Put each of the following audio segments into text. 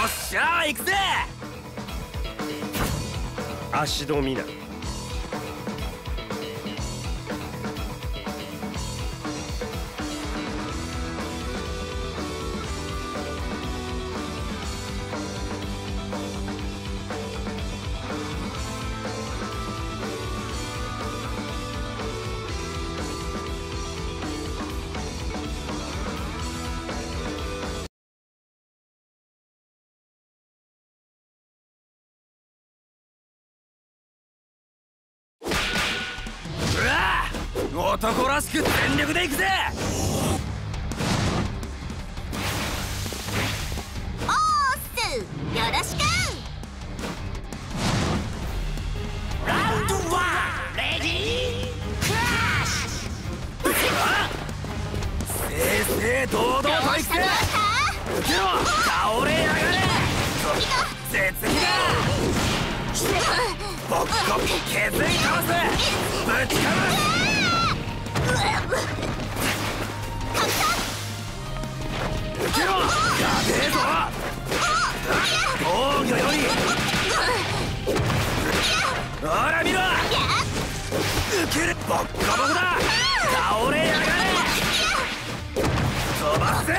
っしゃー行くぜ。 足止みな。 男らしく全力で行くぜ。 おーっす、よろしく。 ラウンド1レディークラッシュ。正々堂々と行くぜ。受けろ、倒れやがれ。絶技だ。ボッコボコ削り倒す。ぶちかむ。受けろ、やべえぞ。防御よりほら見ろ。受ける、ボッコボコだ。倒れやがれ。飛ばすぜ。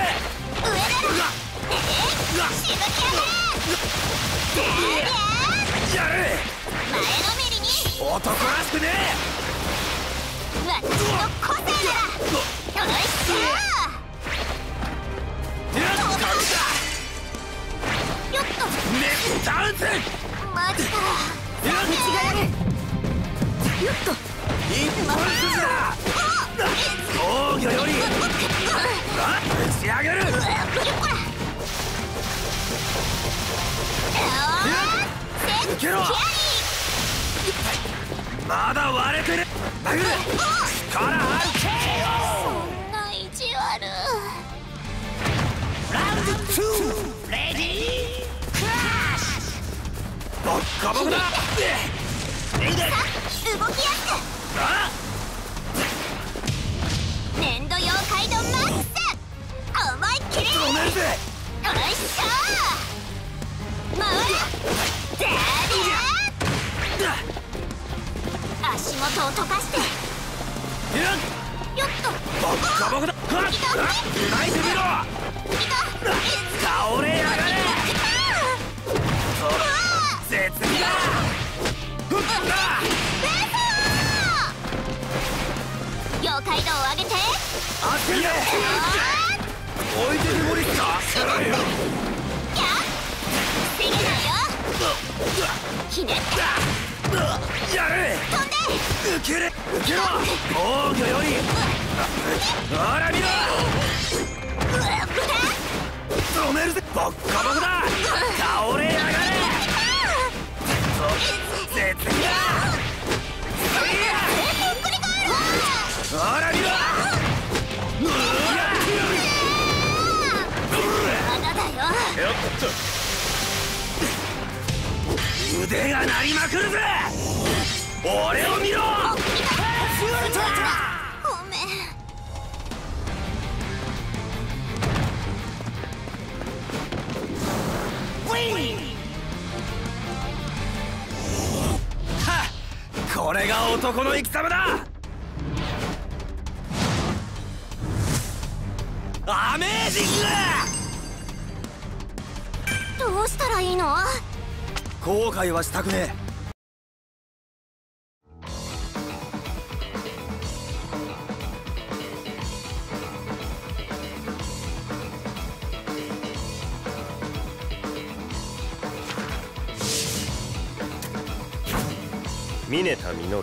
やる。 前のめりに男らしくねえ。 私の個性だ。よっしゃー。よっとネットダウンズ。 マジか。 違う。 よっと一本筋だ。防御より打ち上げる。受けろ。まだ割れてる。殴る。力ある。 そんな意地悪。 ラウンド2レディークラッシュ。ボッコボコだ。 動きやすく。粘土妖怪ドマックス。思いっきり止めるぜ。 よいしょー。回る。デーデー。足元を溶かして。よっとボッコボコだ。ナイス見ろ。倒れやがれ。絶技だ。 妖怪道を上げて。 当てれ。置いてけぼりか。 やっ防げないよ。ひねってやれ。 飛んで。 受けれ。受けろ。防御よりほら見ろ。止めるぜ。ボッコボコだ。倒れやがれ。絶技だ。ほら見ろ。 まだだよ。 やった。 腕が鳴りまくるぜ。俺を見ろ。 ごめん。 はっ、これが男の生き様だ。アメージング。 どうしたらいいの？ 後悔はしたくねえ。 峰田実。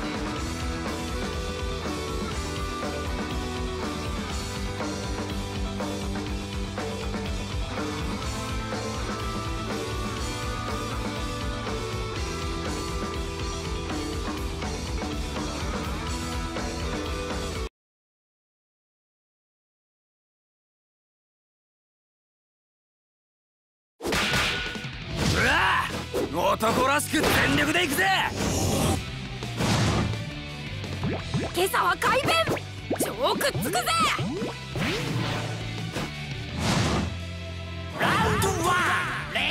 男らしく全力でいくぜ。 今朝は改弁。超くっつくぜ。 ラウンド1レ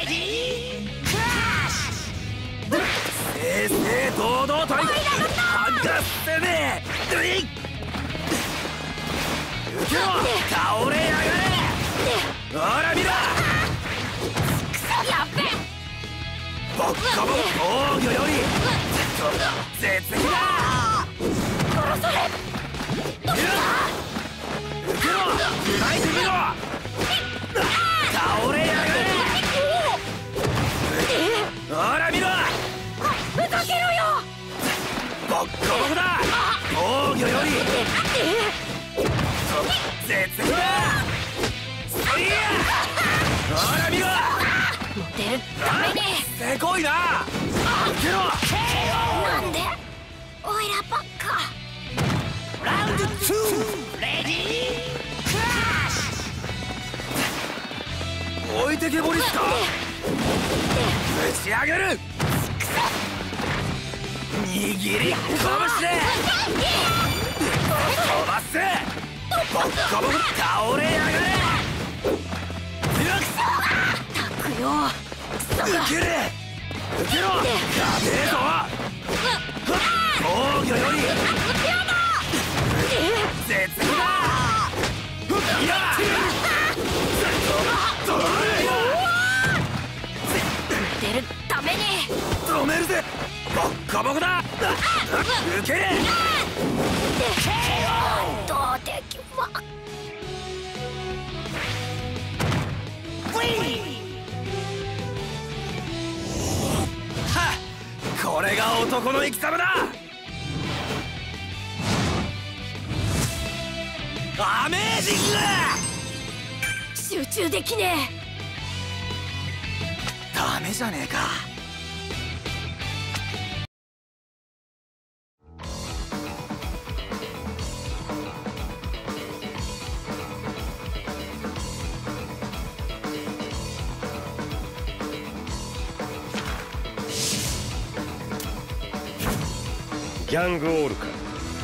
体剥がせねえ。受けろ、倒れやがれ。ほら見ろ、 やっべ。 ボッコボコ。防御より絶壁だ。 殺され。 受けろ、砕いてみろ。倒れやがれ。ほら見ろ、 ふざけろよ。 ボッコボコだ。防御より絶壁だ。そいや、ほら見ろ。 モテるために。 せこいな。受けろ。 なんでオイラばっか。 ラウンド2、レディークラッシュ。置いてけぼりっすか。打ち上げる。握り拳で飛ばせ。ボッコボコ。倒れやがれ。 たくよ。 受けれ、受けろ。やべえぞ。防御より絶壁だ。いや、 出るために。 止めるぜ。ボッコボコだ。受けれ。 どうできは。 はっ、これが男の生き様だ。アメージング。 集中できねダメじゃねえか。 ギャングオールか。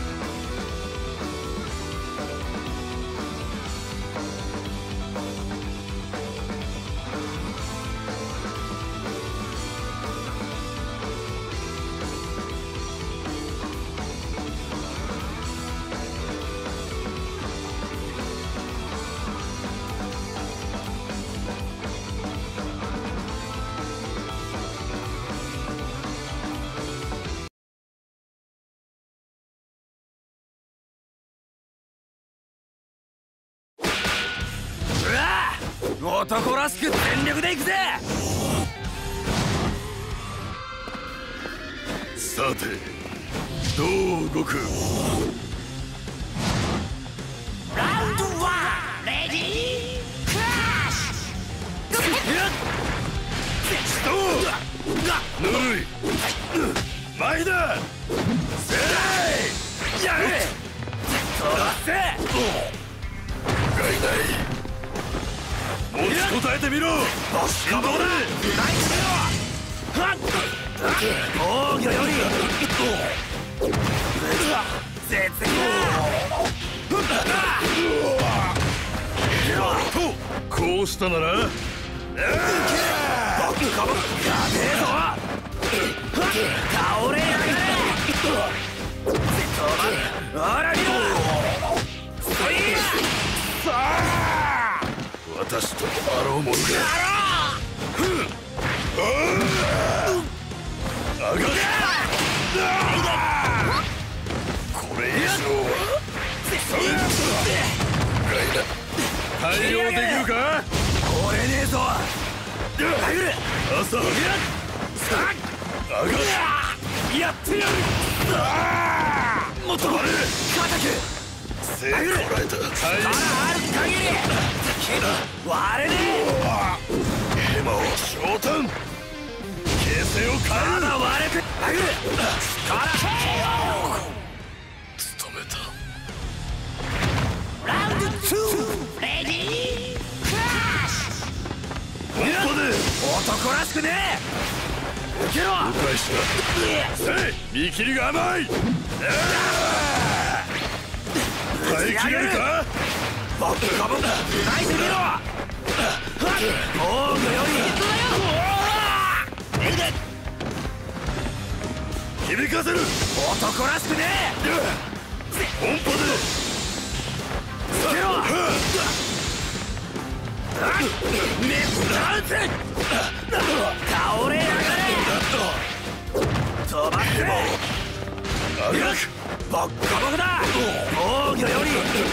男らしく全力でいくぜ。 さてどう動く。 ラウンド1、レディークラッシュ。 ぬるい前だ。せいやれ。飛ばせ。 がいない。持ちこたえてみろ。 振動だ。砕いてみろ。はっ、防御より絶壁だ。 とこうしたならボッコボコ。やべえぞ。倒れやがれ。ほら見ろ。そいや、さあ私とあろうものが。上がれ。これ以上は対応できるか。 折れねえぞ。 朝上がれ。 やってやる。もっと硬く。 せいこらえた。 力ある限り割れねえ。 ヘマを昇胆形勢を変える。 まだ割れて力務めた。 ラウンド2、レディークラッシュ。 本当で男らしくねえ。受けろ。 お返しだ。せい見切りが甘い。耐えきれるか。 ボッコボコ。砕いてみろ。防御より火響かせる。 男らしくねえ。 音波でつけろ。メッタウツ倒れやがれ。飛ばせ。 早くボッコボコだ。防御より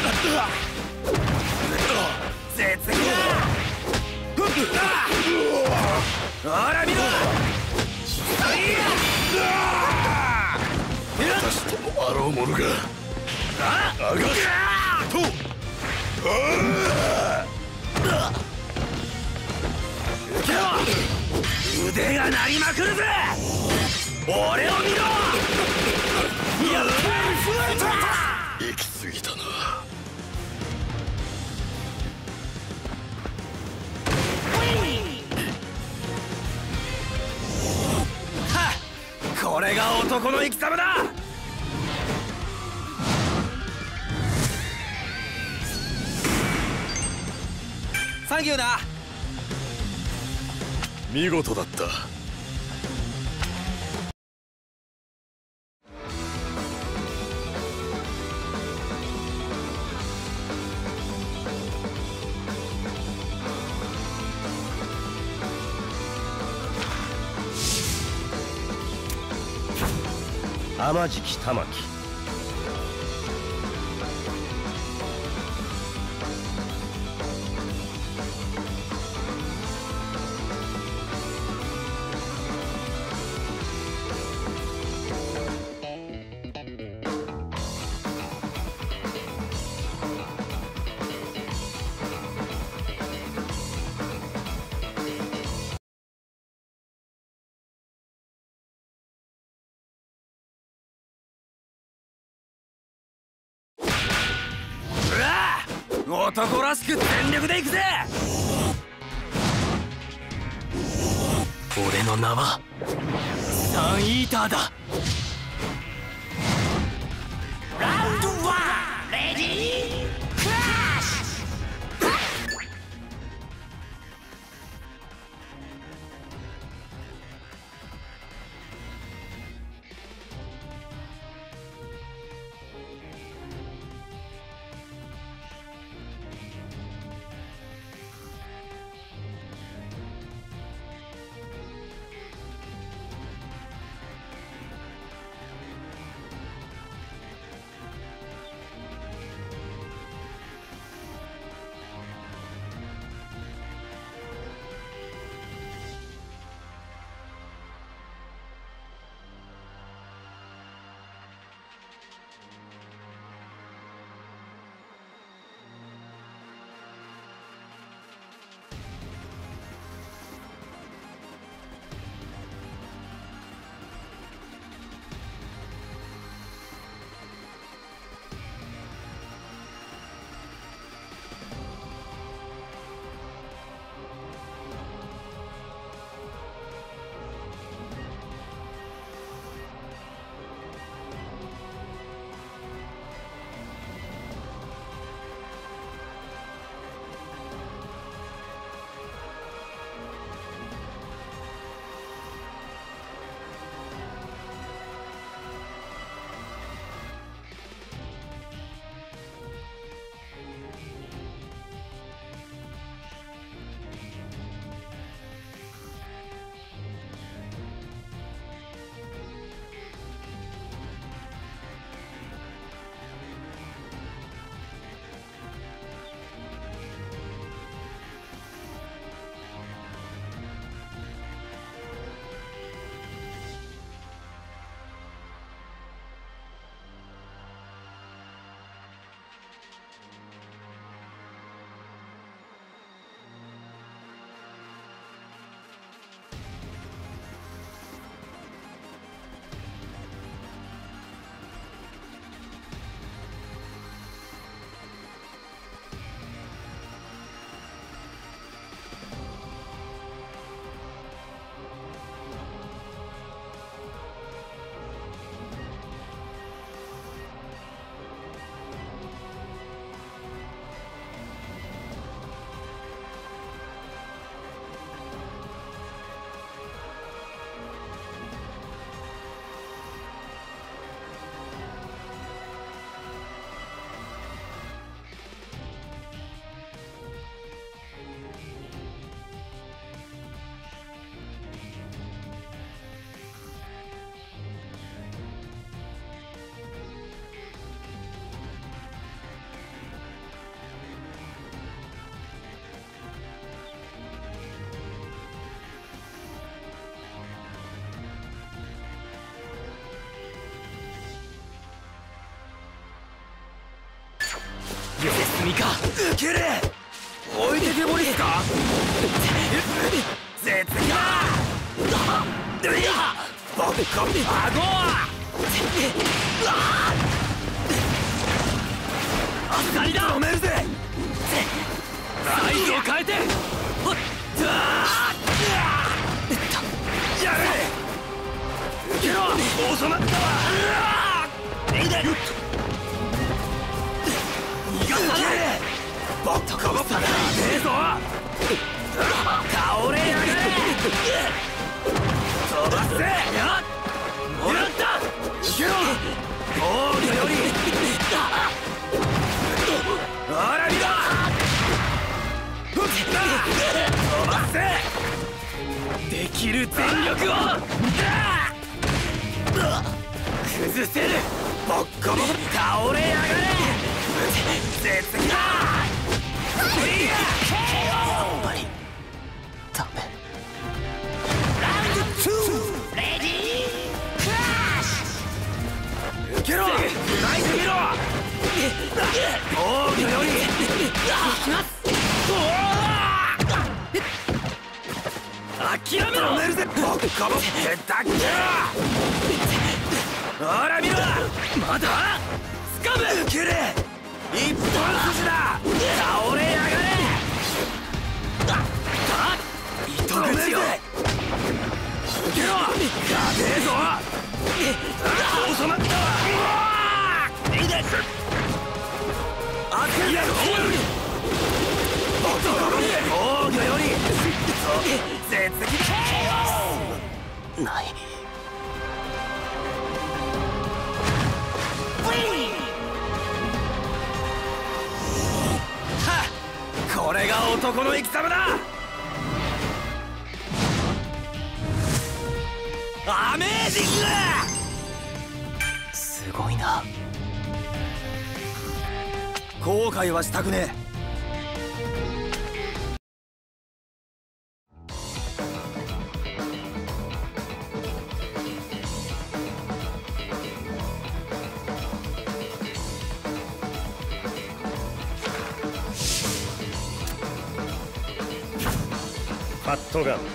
絶壁だ。ほら見ろ。 私ともあろう者があがくと受けろ。腕が鳴りまくるぜ。俺を見ろ。やっぱり増えた。 行き過ぎたな。 これが男の生き様だ。サンキューな。 見事だった。 天敷玉木。 男らしく全力でいくぜ。俺の名はサンイーターだ。ラウンド1レディークラッシュ。 君か。受けれ。置いてけぼりっすか。絶対だ。バカ顎は当たりだ。止めるぜ。サイズを変えて。やれ。受けろ。遅なったわ。いいだ。逃がさない。バッカバッカだ。ねえぞ。倒れやがれ。飛ばせ。やっもらった。受けろ。防御よりあらびだ。飛ばせ。できる全力を崩せる。バッカバ倒れやがれ。絶対だ。 終わり。ダメ。 ラウンド2レディークラッシュ。受けろ。ナイス見ろ。防御よりいきます。諦めろ。止めるぜ。バッカバってだけ。ほら見ろ。まだつかむ。受けれ。一本筋だ。倒れやがれ。糸口を受けろ。やべえぞ。遅まったわ。いいです。当てやろう。防御より絶壁ない。 これが男の生き様だ。アメージング。 すごいな。 後悔はしたくねえ。 ファットガン。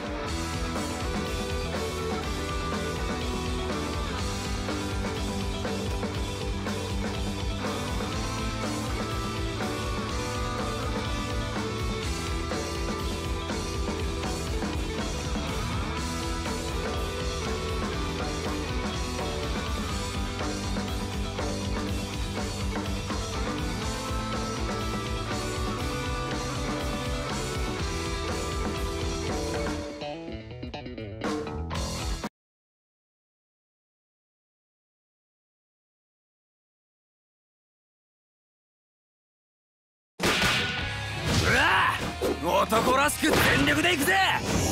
男らしく全力でいくぜ。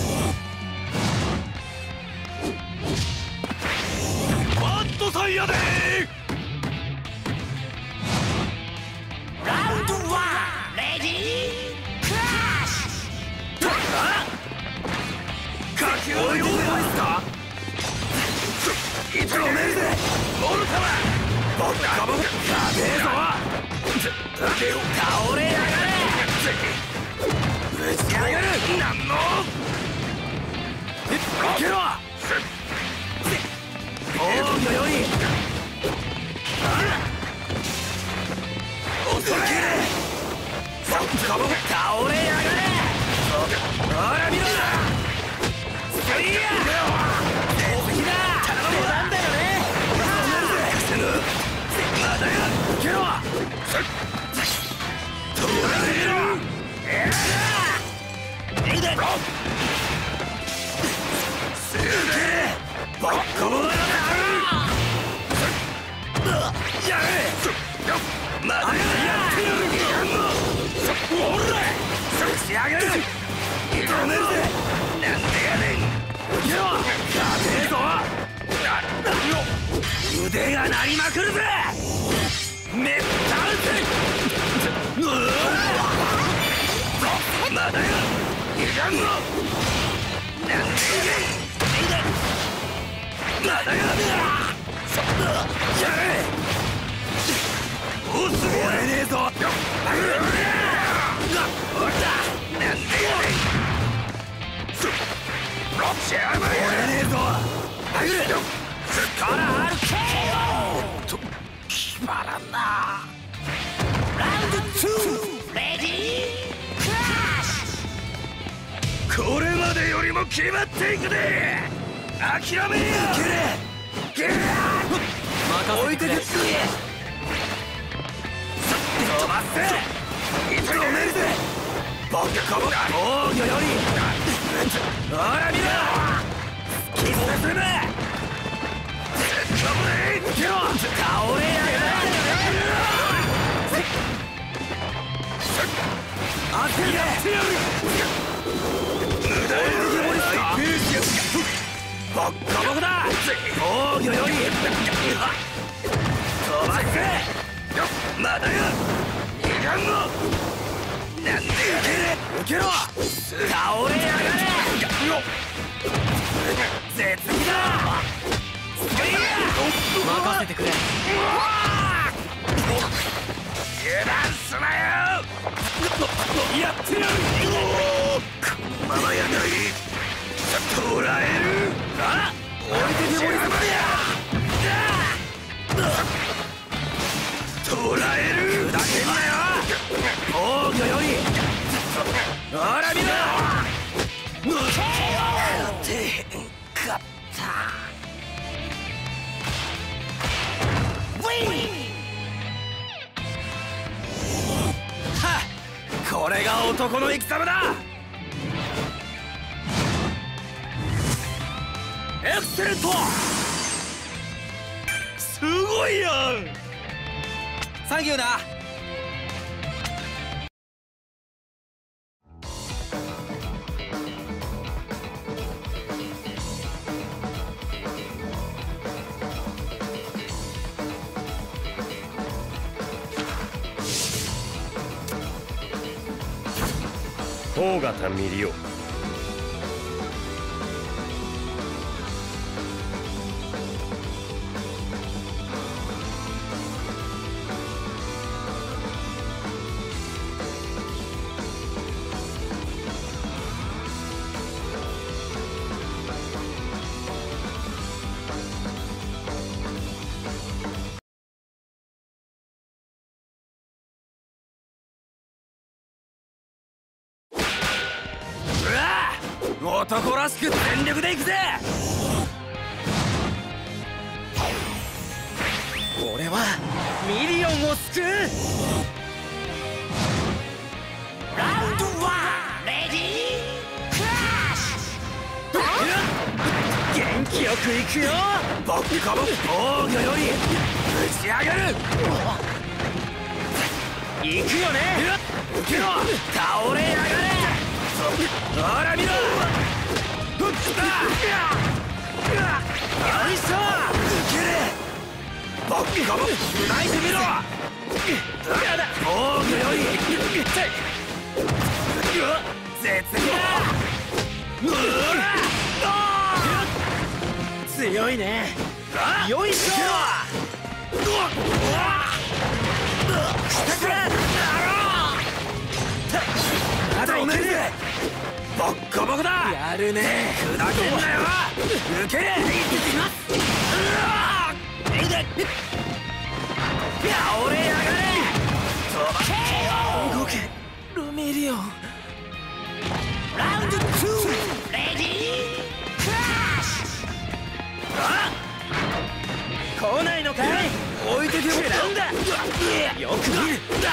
バットサイヤでラウンド1レディークラッシュ。かけを用意ですか。止めるぜ。モルタはバッカバやべえぞ。倒れやがれ。ぶち上がる。なんの受けろ。防御より恐れ倒れやがれ。ほら見ろ。スリーや絶壁だ。頼むなんだよね。まだよ。受けろ。止めろ。いいだろ。すげえバッカボだ。やれ。まだやってる。おらぶち上げる。止めるぜ。なんでやねん。受けろ。やべえぞ。腕が鳴りまくるぜ。めった打つ。まだよ。いらんぞ。なんでいいだ。まだよ。やれ。おすげえねえぞ。 ちやばい折れねえぞ殴る力ある KO と決まらんなラウンド2レディークラッシュこれまでよりも決まっていくで諦めやゲレ置いてけっつ飛ばせ止めるぜボケコボが防御よりほら見ろ好き進め突っ込むね受けろ倒れやがれ当てやってやる無駄にボッコボコだ防御より飛ばせまだよ逃がんのなんで受けろ倒れやがれ絶技だ任せてくれ。 油断すなよやってやるこのままやない捕らえるあ置いてけぼり様捕らえるだけんなよ防御よりほら見ろ勝てへんかったはっこれが男の戦だエクセレントすごいやんサンキューな尾形ミリオ男らしく全力でいくぜ俺はミリオンを救うラウンド1レディークラッシュ元気よくいくよボッコボコ防御より打ち上がる行くよね受けろ倒れやがれほら見ろよいしょ受けれボッコボコ砕いてみろ防御より絶技だ強いねよいしょ下からまだいけるボッコボコだやるね砕けんなよ受けれ行ってきます倒れやがれ動けルミリオンラウンド2レディークラッシュ来ないのかい置いてけぼりなんだよく見る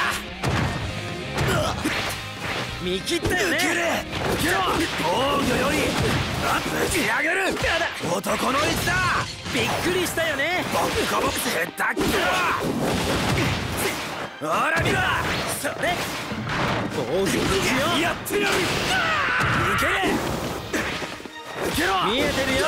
見切ったよね受けろ防御よりぶち上げる男の位置だびっくりしたよねボッコボコヘッダッキーほら見ろそれ防御抜きよやってやる受けれ受けろ見えてるよ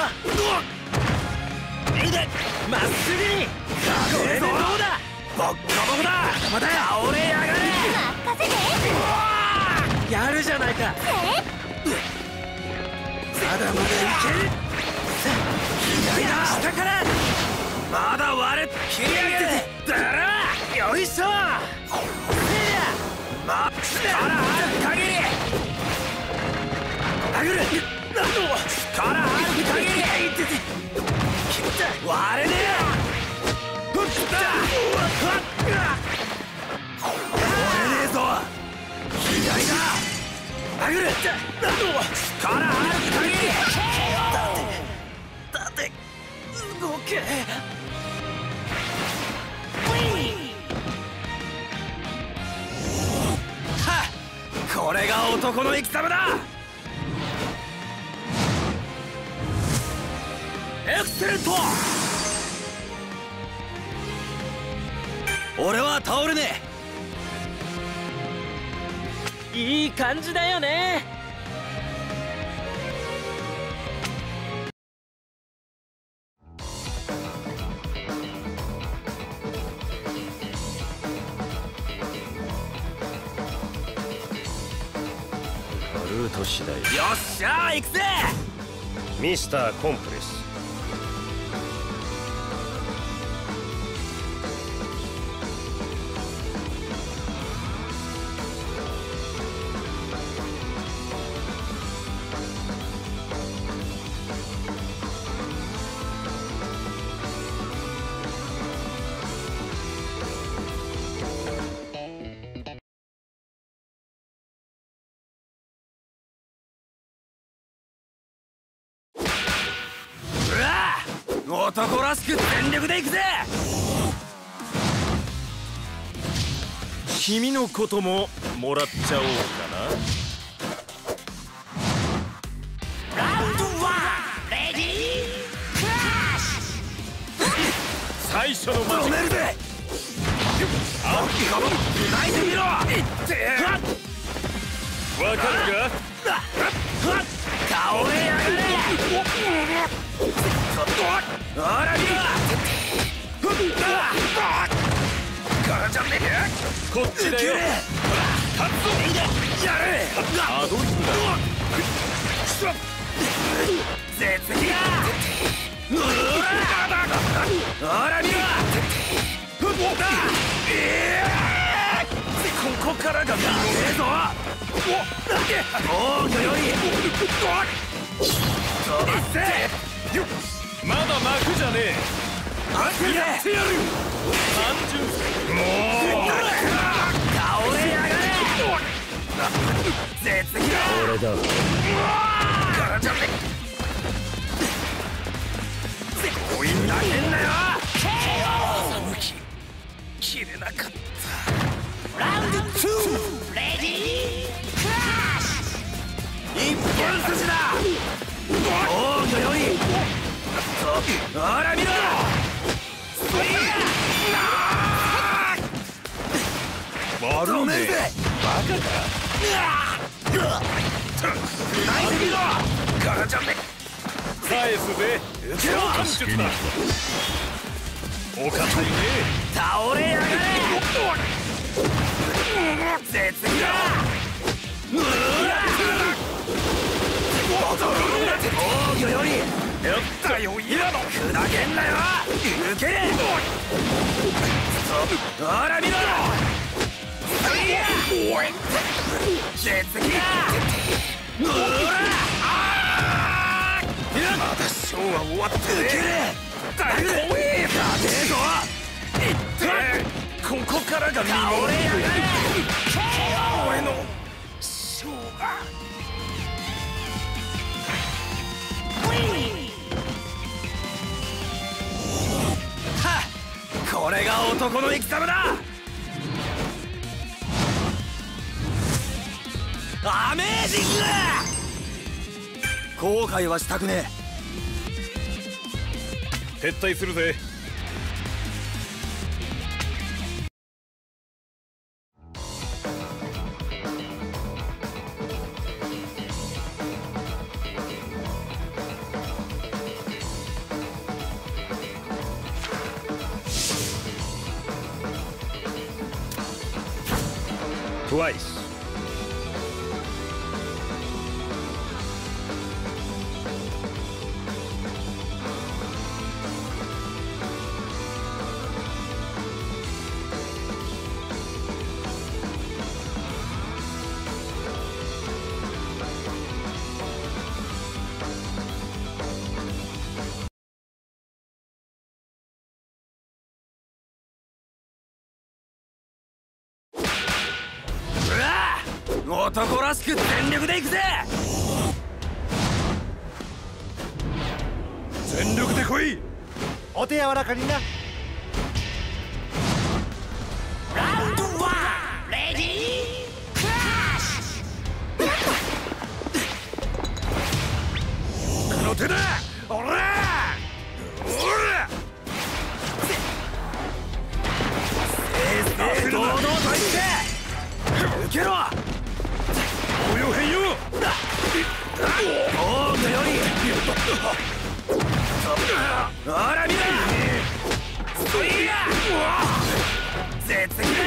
まっすぐにこれでどうだボッコボコだ倒れやがれ任せてやるじゃないかまだまだいける左だ下からまだ割れ切り上げてだらよいしょせりゃまあ力ある限り殴る力ある限り割れねえ。割れねえぞ。左だ。殴る。力ある限り立て動け。これが男の生き様だ。エクセレント。俺は倒れねえ。 いい感じだよね。 ルート次第。 よっしゃー行くぜ。 ミスターコンプレス。 男らしく全力でいくぜ。 君のことももらっちゃおうかな。 ラウンド1レディークラッシュ。 最初のマジ止めるぜ。あっ砕いてみろ。 わかるか。 倒れやがれ。あら見ろ。 こっちだよ。 やれ。 アドリブだ。 絶壁だ。あら見ろ。ここからが見えぞ。防御より飛ばせ。 まだ幕じゃねえ。 やってやる。 単純もう倒れやがれ。絶壁だ。 俺だ。 おい投げんなよ。切れなかった。ラウンド2レディークラッシュ。一本筋だ。防御よりほら見ろ。 悪止めるぜ。 バカか。 砕いてみろ。ガラジャメ返すぜ。 受けろ。 感術だ。お堅いね。 倒れやがれ。絶壁だ。防御よりやったよ。 今の砕けんなよ。受けれ。ほら見ろ。絶壁だ。まだショーは終わってねえ。大怖え。やべえぞ。ここからが見もの。俺のショーが。これが男の生き様だ。アメージング。後悔はしたくね撤退するぜ。Twice. 男らしく全力でいくぜ。 全力で来い。 お手柔らかにな。 ラウンド1レディークラッシュ。この手だ。おらおら。正々堂々といって受けろ。 応用変よ。 防御よりほら見ろ。そいや絶技だ。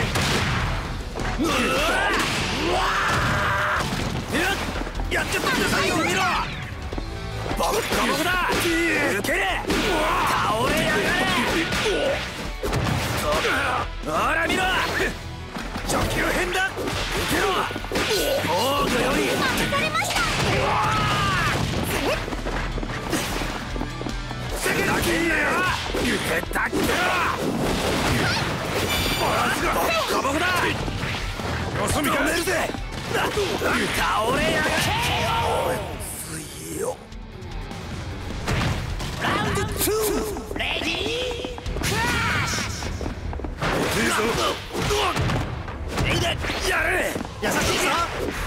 やっちゃったんだ。最後見ろ。ボッコボコだ。受けれ。倒れやがれ。ほら見ろ。初級編だ。受けろ。防御より任されました。 だけいいよ。受けたっけろ。ボッコボコだ。 よそ見か止めるぜ。倒れやがれ。水よ。ラウンド2レディークラッシュ。 いいぞ。 いいね。やれ。 優しいぞ。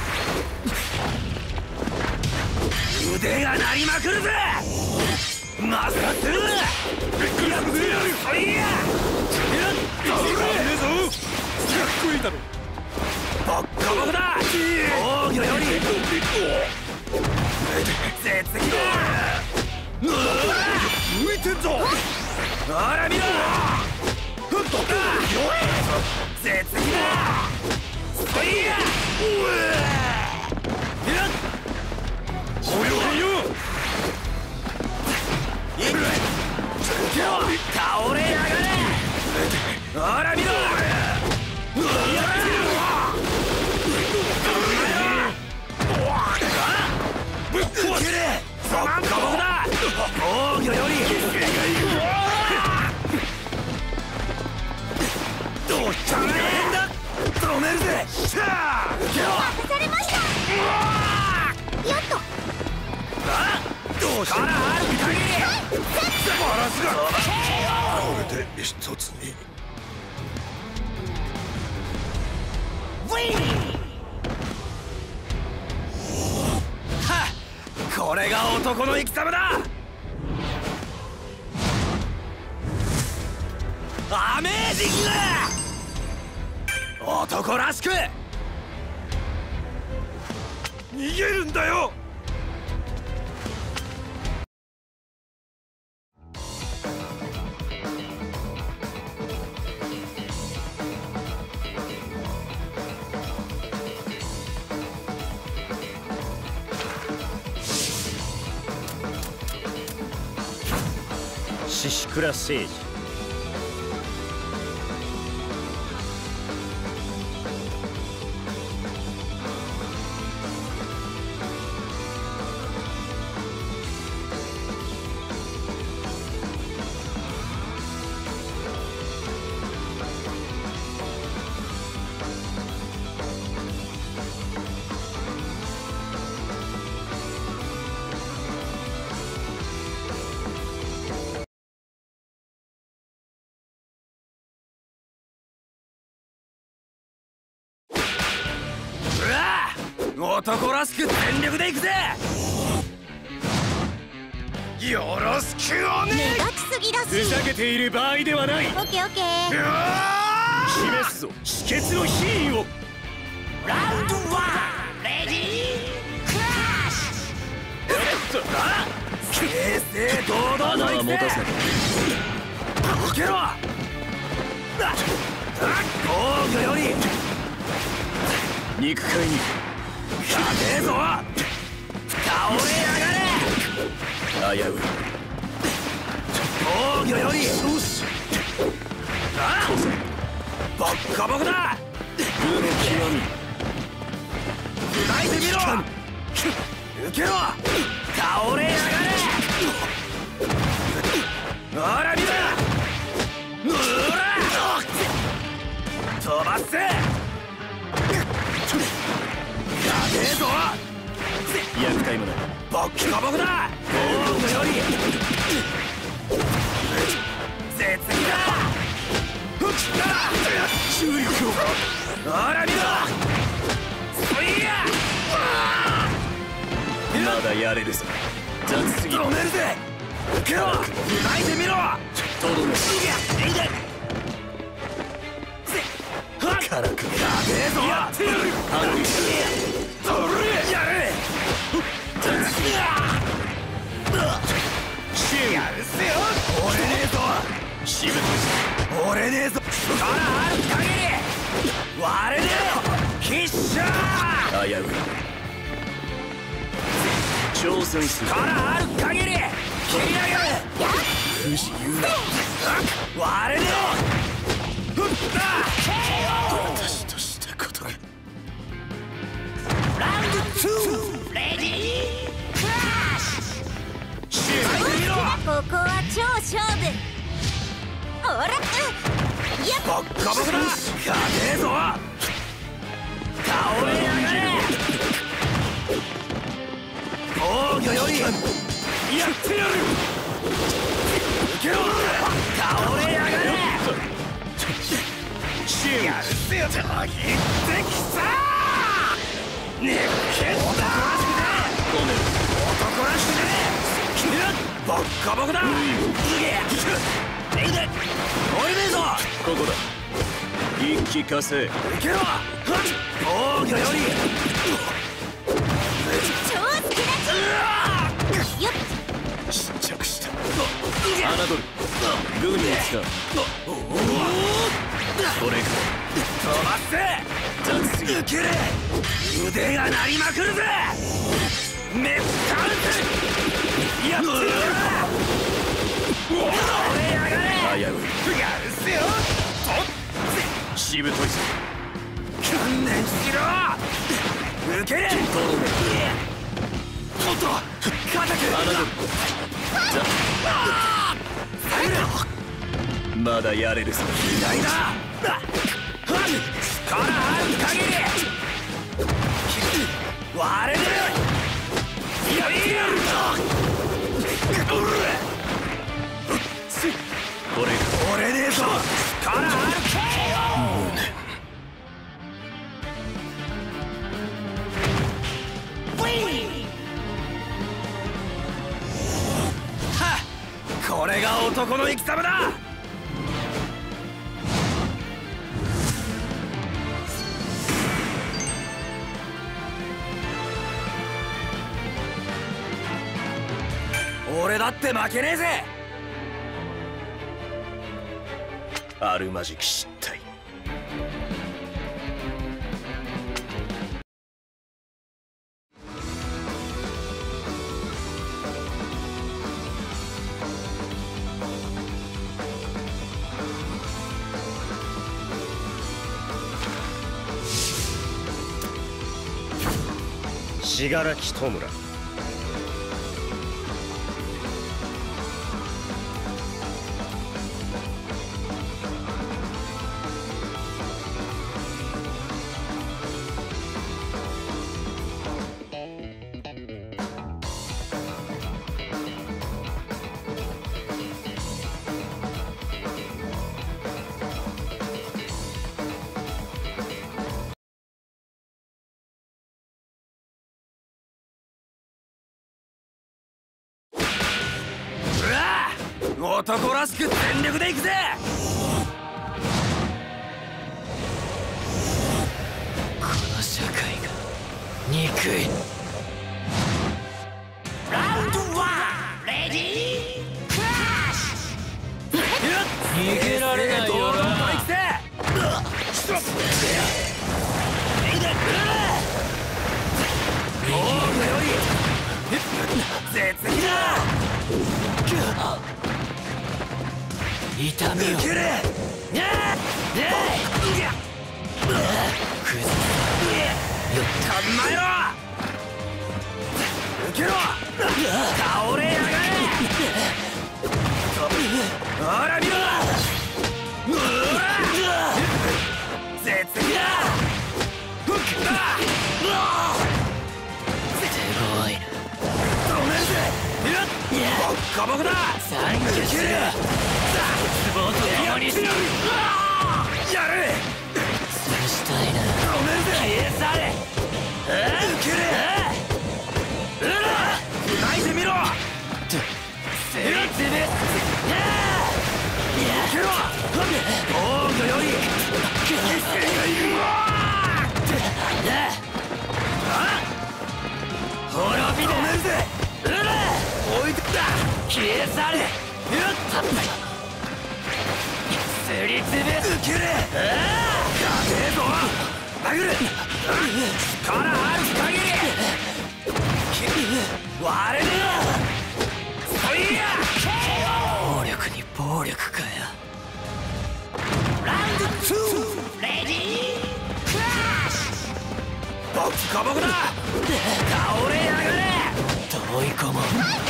腕が鳴りまくるぜ。まさかびっくりするぜ。 そいや危ねえぞ。かっこいいだろ。 ボッコボコだ。防御より絶技だ。 浮いてんぞ。 ほら見ろ。絶技だ。そいや応用変よ。 倒れやがれ。ほら見ろ。ぶっ壊せれ。ボッコボコだ。防御よりどうしたんだ。止めるぜ。しゃあ任されました。やっと。 どうしたらある限りバランスがこれで一つに。 はっ、これが男の戦場だ。アメージング。男らしく逃げるんだよ。 獅子倉誠司。 男らしく全力でいくぜ。よろしくお願い。 目立ちすぎだし。 ふざけている場合ではない。 オッケーオッケー。 示すぞ秘訣の真意を。 ラウンド1レディークラッシュ。正々堂々といくぜ。受けろ。防御より肉塊にやべえぞ。倒れやがれ。 危うい。 防御よりよし。 ボッコボコだ。 無の極み。 砕いてみろ。受けろ。倒れやがれ。ほら見ろ。ほら飛ばせ。 厄介者ボッコボコだ。防具より絶技だ。フッだ。重力をほら見ろ。そいやまだやれるぞ。雑すぎる。 止めるぜ。受けろ。泣いてみろ。 とどめ。 いや辛くやべえぞ。やってやる。やれ。やるせよ。折れねえぞ。 しぶとい。 折れねえぞ。力ある限り割れねえよ。必勝。 危うい。挑戦する。 力ある限り切り上げる。 不自由な。 割れねえ。ふった私としたことが。 ラウンド2レディークラッシュ。 ここは超勝負。ほら、やっボッコボコだ。勝てねえぞ。倒れやがれ。防御よりやってやる。受けろ。倒れやがれ。やるせよ。できた。ねっけった。男らしくね。ボッコボコだ。おいねえぞ。 ここだ。一気化成。 受けろ。防御より超好きだし。よっ。 失着した。侮る。軍に使う。これか。 飛ばせ。 雑すぎる。 受けれ。腕が鳴りまくるぜ。メッカルテ。やってやる。倒れやがれ。 危うい。 やるせよ。 しぶといぞ。 観念しろ。受けれ。 とどめ。 おっと肩く。 侮る。まだやれるぞ。 左だ。力ある限り割れねえ。やってやる。 これか。 折れねえぞ。力ある。これが男の生き様だ。俺だって負けねえぜ。 あるまじき失態。 信楽戸村。 男らしく全力でいくぜ。この社会が憎い。ラウンド1レディークラッシュ。逃げられないよな。絶技だ。痛みを受けれ。考えろ。受けろ。倒れやがれ。ほら見ろ。絶技だ。フックだ。手強い。 カボコだ。 残月が絶望と共にする。 やれ。 そうしたいな。 ごめんぜ。 消え去れ。 受けれ。泣いてみろ。 すりつぶす。 受けろ。防御より犠牲がいる。 滅びだ。 ごめんぜ。置いてった。 消え去れ。すりつぶす。 受けれ。やべえぞ。殴る。力ある限り割れねえ。そいや。 暴力に暴力かよ。 ラウンド2レディークラッシュ。ボッコボコだ。倒れやがれ。 遠い込もう。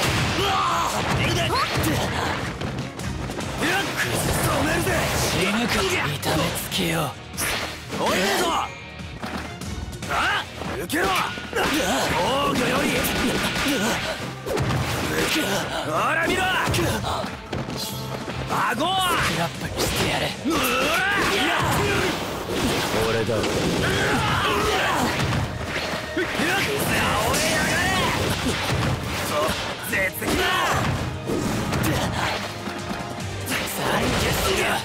止めるぜ。 死ぬか。痛めつけよう。 おいねえぞ。受けろ。防御よりほら見ろ。顎はクラップにしてやれ。 俺だ。 倒れやがれ。絶技だ。 残月が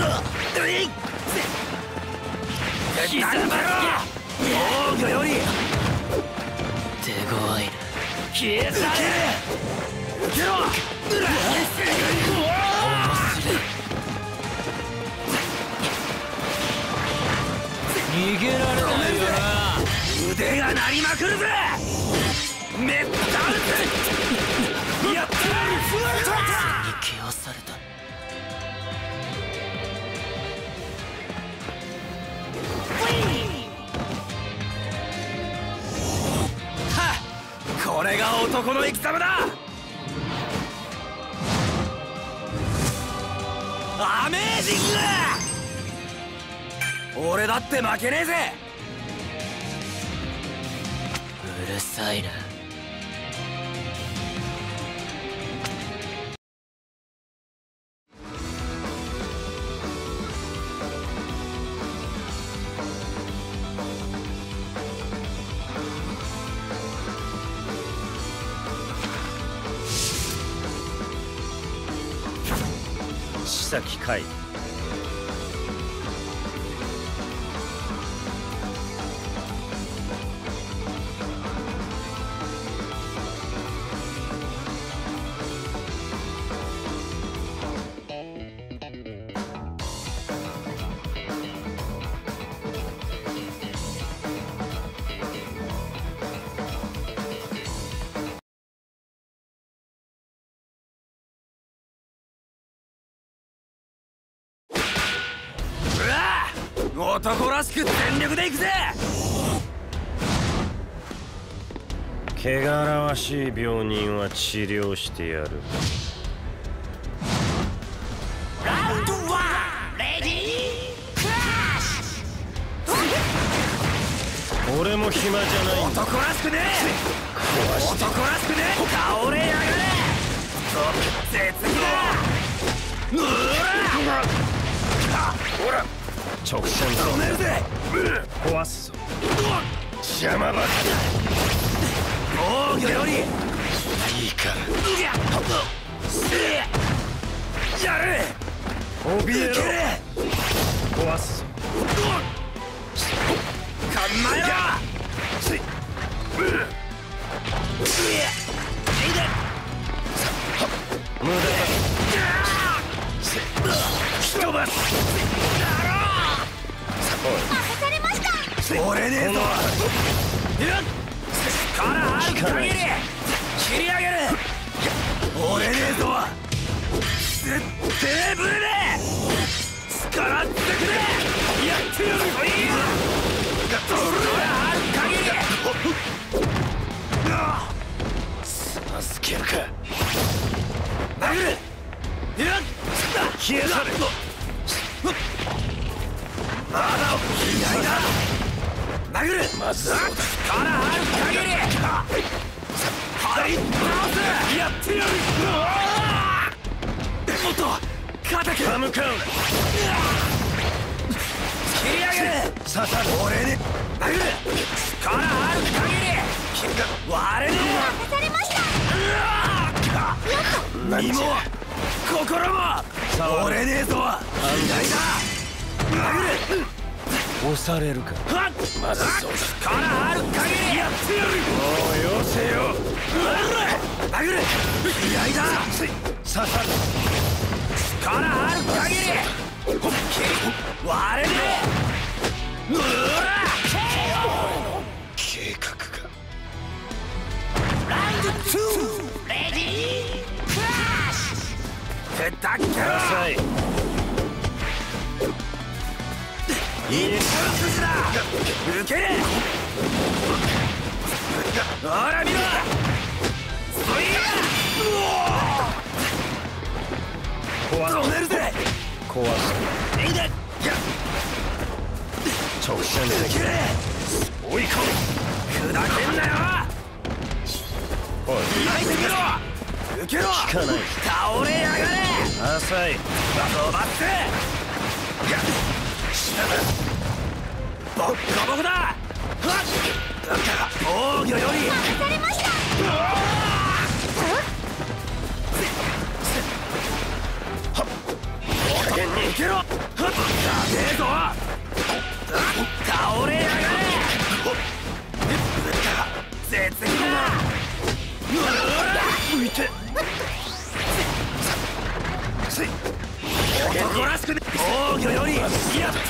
刻んだろ。防御より手強いな。消え去れ。 受けろ。 逃げられないよな。 腕が鳴りまくるぜ。めったるぜ。やったー。 に気をされた。 これが男の戦場だ。アメージング。俺だって負けねえぜ。 うるさいな。 先海。 男らしく全力でいくぜ。 汚らわしい病人は治療してやる。 ラウンド1レディークラッシュ。 俺も暇じゃないんだ。 男らしくねえ。 壊して男らしくねえ。倒れやがれ。絶技だ。ほら直線止めるぜ。 壊すぞ。邪魔ばか防御よりり。いいかやれ。 怯えろ。 受けれ。 壊すぞ。 構えろ。 無駄だ。 吹き飛ばす。 任されました。 折れねえぞ。力ある限り切り上げる。折れねえぞ。絶対ぶれねえ。力ってくれ。やってやる。おいや。力ある限り助けるか。 殴る。 消え去れ。 まだ気合いだ。殴る。 まずそうだ。 力ある限り張り倒せ。やってやる。もっと硬く。 歯向かうな。 切り上げる。 刺さる。 俺に殴る。力ある限り割れねえ。 任されました。 身も心も折れねえぞ。左だ。殴る。 押されるか。 まずそうだ。力ある限りやってやる。 もうよせよ。 殴る。左だ。 刺さる。 力ある限り割れねえ。うわ計画が。 ラウンド2レディークラッシュ。てったっけろ。 浅い。 一本筋だ。受けれ。ほら見ろ。そいや。止めるぜ。 壊す。 いいね。 直射受けれ。 追い込む。 砕けんなよ。 おい、 焼いてみろ。受けろ。 効かない。 倒れやがれ。 浅い。 飛ばせ。下だ。ボッコボコだ。防御より任されました。 受けろ。やべえぞ。倒れやがれ。絶壁だ。 浮いて。 男らしくね。防御よりやってやる。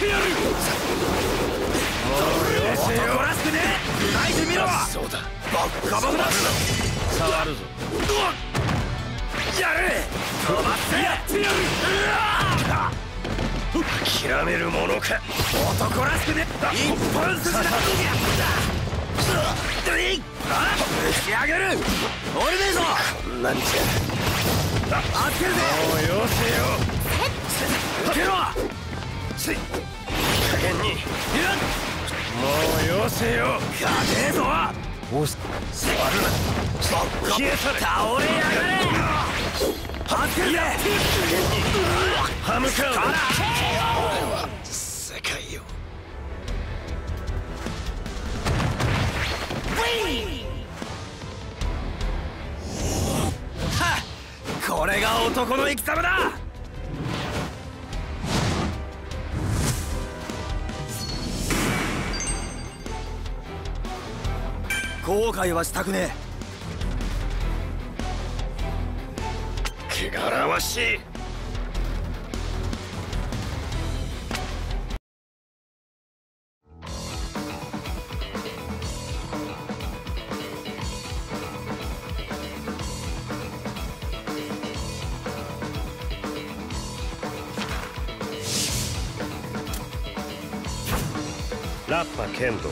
男らしくね。砕いてみろ。 そうだ。 ボッコボコだ。 触るぞ。 やれ。飛ばせ。やってやる。 諦めるものか。 男らしくね。一本筋だ。打ち上げる。折れねえぞ。 なんじゃ。 当てるぜ。 もうよせよ。 受けろ。 加減に。もうよせよ。 やべえぞ。 押す。触るな。消え去れ。 倒れやがれ。当てるぜ。 歯向かうな。 俺は世界よ。 はっ、これが男の生き様だ。後悔はしたくね汚らわしい。ラッパ剣道。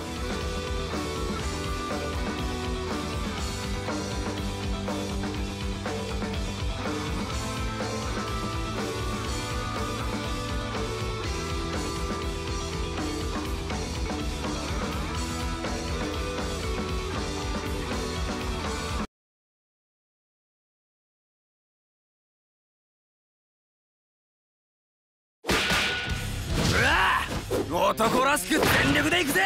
男らしく全力でいくぜ。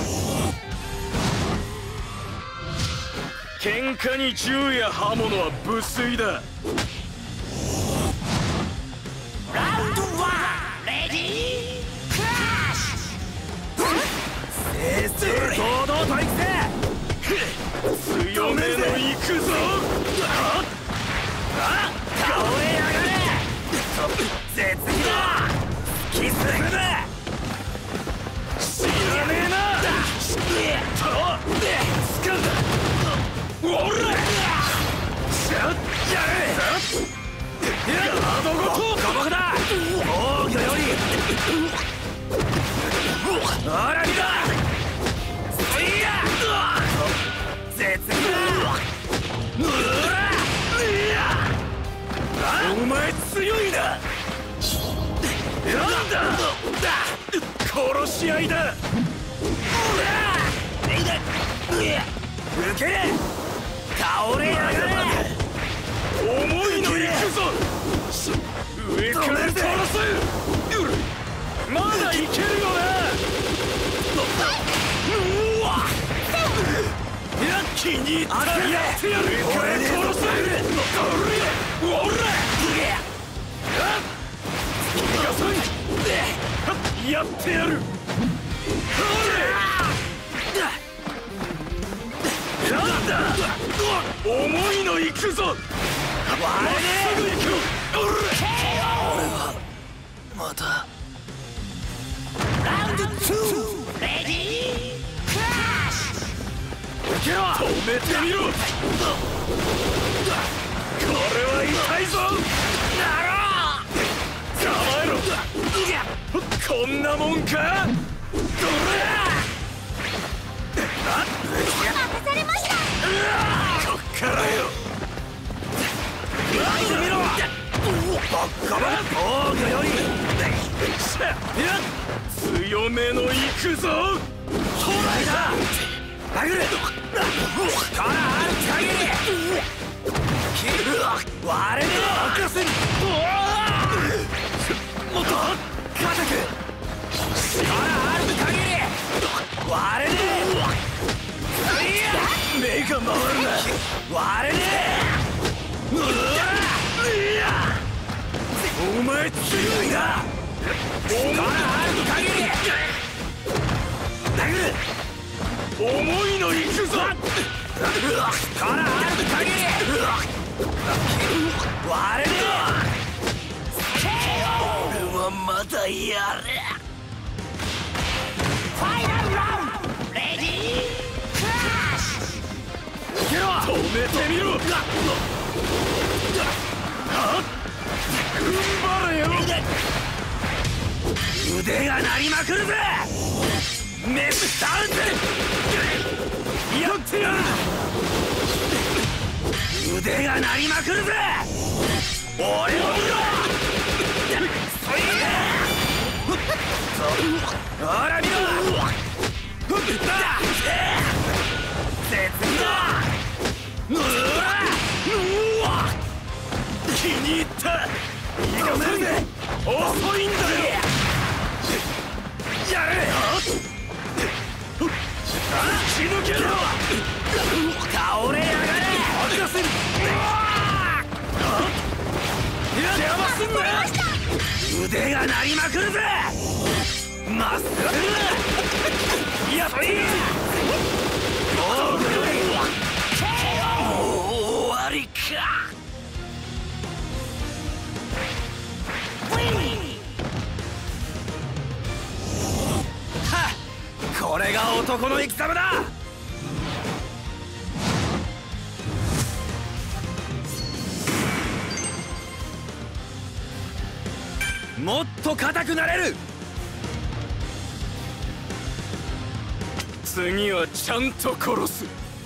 喧嘩に銃や刃物は無粋だ。 ラウンド1レディークラッシュ。正々堂々といくぜ。 強めの行くぞ。 倒れやがれ。絶壁だ。キスだ。知らねえな。つかんだ。おら。やれ。ガードごと。ガバカだ。防御より。あらみだ。そいや。絶壁だ。 お前強いな。 なんだ。 殺し合いだ。 受けれ。 倒れやがれ。 重いの行くぞ。上から殺せ。まだいけるよな。うわ気に入ったらやってやる。上から殺せ。おらやってやる。なんだ重いの行くぞ。まっすぐ行く。俺はまだラウンド2レディークラッシュ。 止めてみろ。これは痛いぞ。捕まえろ。こんなもんか。どれ任されました。 こっからよ。 やってみろ。バッカバ防御より強めの行くぞ。 トライだ。殴る。からある限り割れねえ。任せる。もっと固く。からある限り割れねえ。目が回るな。割れねえ。お前強いな。からある限り殴る。 重いの行くぞ。 からある限り割れねえ。俺はまだやれ。ファイナルラウンドレディークラッシュ。 止めてみろ。踏ん張れよ。 腕が鳴りまくるぜ。メスダウンズ。やってやる。腕が鳴りまくるぜ。俺を見ろ。ほら見ろ。絶妙だ。 気に入った。 いかせるぜ。 遅いんだよ。 やれ。 気抜けろ。 倒れやがれ。 任せる。邪魔すんな。 腕が鳴りまくるぜ。まっすぐ。やっといい。もう終わりか。これが男の生き様だ。もっと硬くなれる。 次はちゃんと殺す。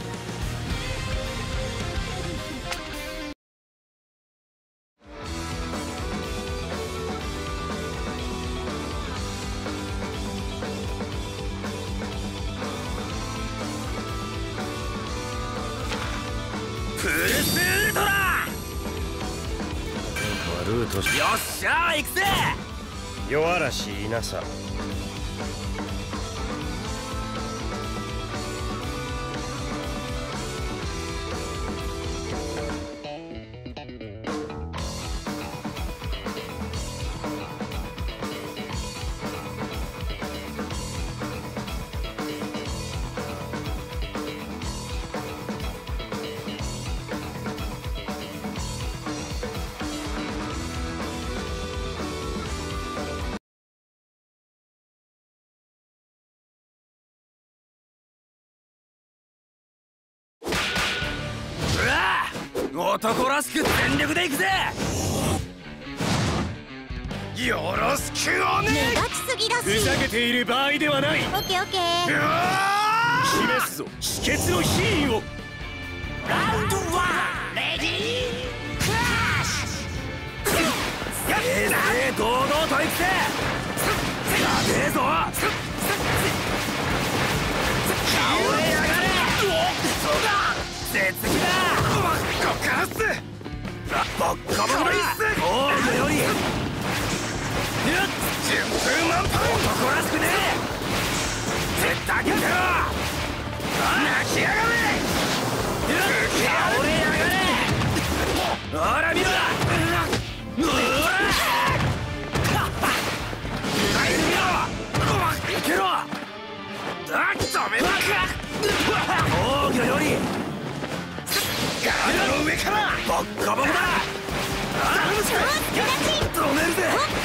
プルスウルトラ。 ルートしよっしゃー行くぜ。 夜嵐いなさ。 男らしく全力でいくぜ。 よろしくおね。 目立ちすぎだし。 ふざけている場合ではない。 オッケーオッケー。 示すぞ秘訣の真意を。 ラウンド1レディークラッシュ。やべえ堂々といくぜ。やべえぞ。倒れやがれ。そうだ。絶絶技だ。こっからっす。ボッコボコだ。防御より順風満帆。男らしくねえ。絶対開けろ。泣きやがれ。倒れやがれ。ほら見ろ。うわいけろ。止めろ。防御よりガードの上からボッコボコだ。止めるぜ。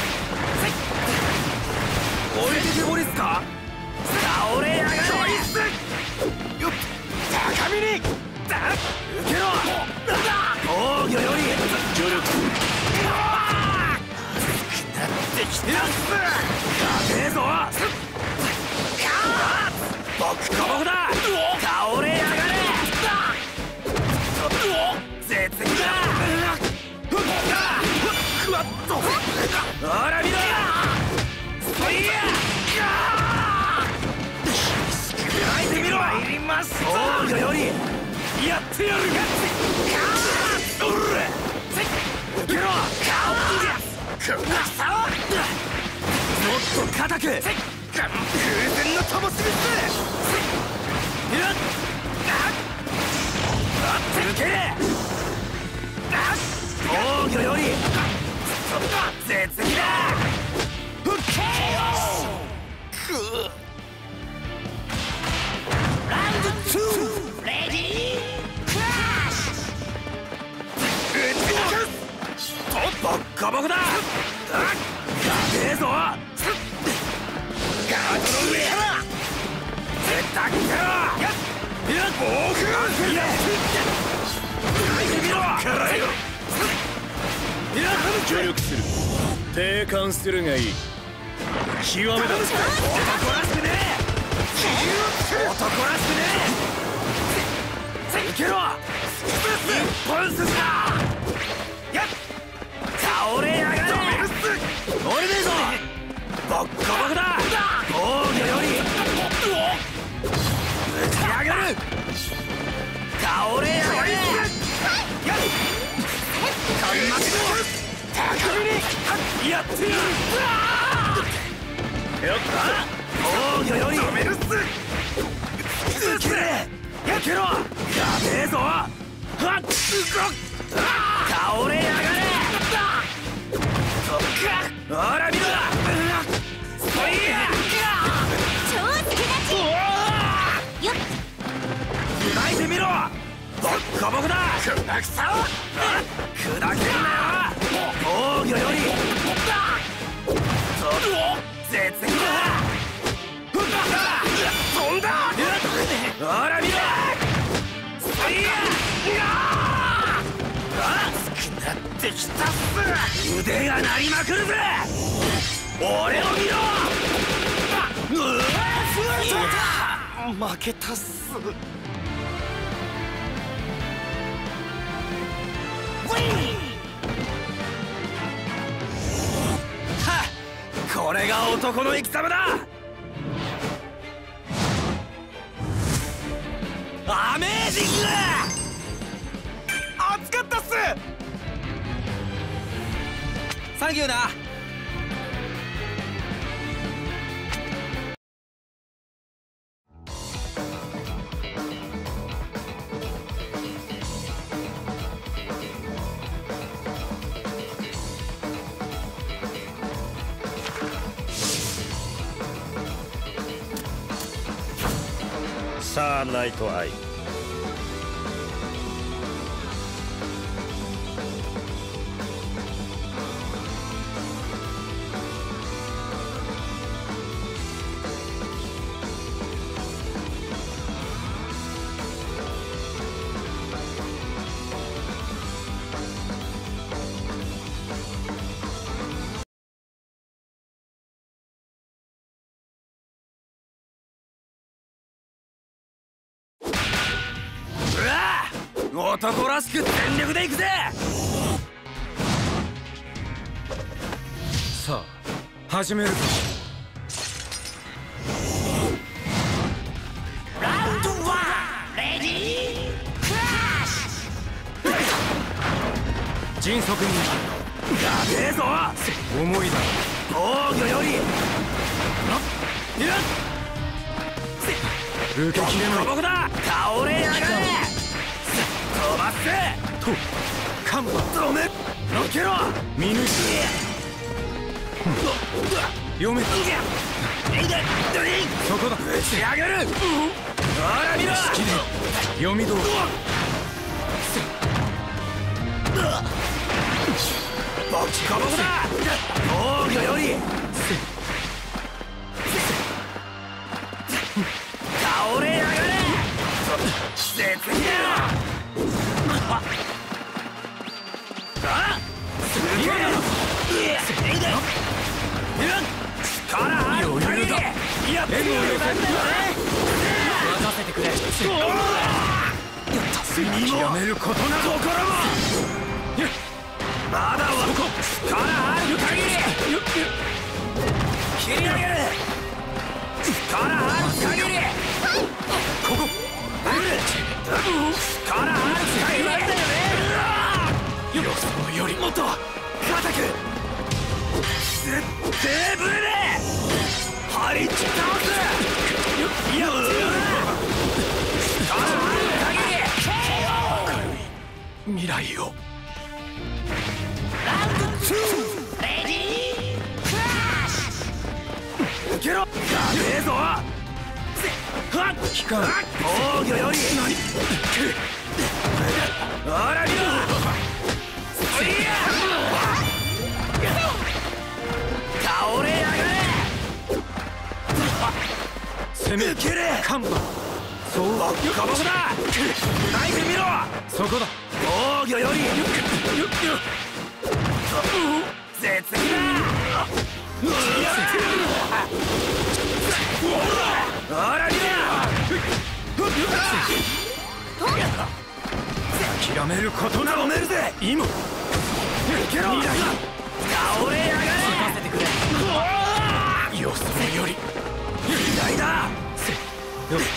置いてけぼりっすか。倒れやがれ。よっ高みに受けろ。防御より協力なってきてやっす。やべえぞ。ボッコボコだ。倒れやがれ。絶技だ。クワッと。ほら見ろ。スイヤ開いてみろ。参ります。防御よりやってやる。おら受けろ。もっと硬く。空前の灯火っす。受けれ。防御より絶技だ。ラウンド2レディークラッシュ。ボッコボコだ。やべえぞ。ガードの上から絶対受けろ。防御やってみろ。 協力する。定款するがいい。極めだ。 男らしくねえ。男らしくねえ。受けろ。一本筋だ。やっ倒れやがれ。乗れねえぞ。ボッコボコだ。防御より打ち上がる。倒れやがれ。高みにやってやる。防御より止めるっす。受けれ。受けろ。やべえぞ。倒れやがれ。ほら見ろ。スイヤ超助立ち。よっ砕いてみろ。ボッコボコだ。砕けんなよ。防御より絶技だ。飛んだ。ほら見ろ。スイヤ熱くなってきたっす。腕が鳴りまくるぜ。俺を見ろ。負けたっす。これが男の生き様だ。アメージング。熱かったっす。サンキューな。 さあナイトアイ。 男らしく全力でいくぜ。 さあ始めるぞ。 ラウンド1レディークラッ得にやべえぞ。 重いだ防御より受けきれないここだ。倒れやがれ。飛ばせとカンバ止めのけろ。 見抜い読めたそこだ打ち上げる。ほら見ろ。 きれ読みどおりボキコボコだ。防御より倒れやがれ。絶技だ。あっすげえ。力ある限りやってるよ。なんだよね。 任せてくれ諦めることなど心もまだは力ある限り切り上げる。力ある限りここ力ある限りなんだよね。 予想よりもっと固くテーブルで張り倒す。やってるな。力ある限り未来をレディークラッシュ。 受けろ。やべえぞ。 機関防御よりほら見ろ。倒れやがれ。 攻め受けれ。 カンバそうボッコボコだ。砕いてみろ。 そこだ防御より絶技だ。ほら見ろ。 諦めることなど止めるぜ。 今受けろ。倒れやがれ。 任せてくれ予想より偉大だ。 よし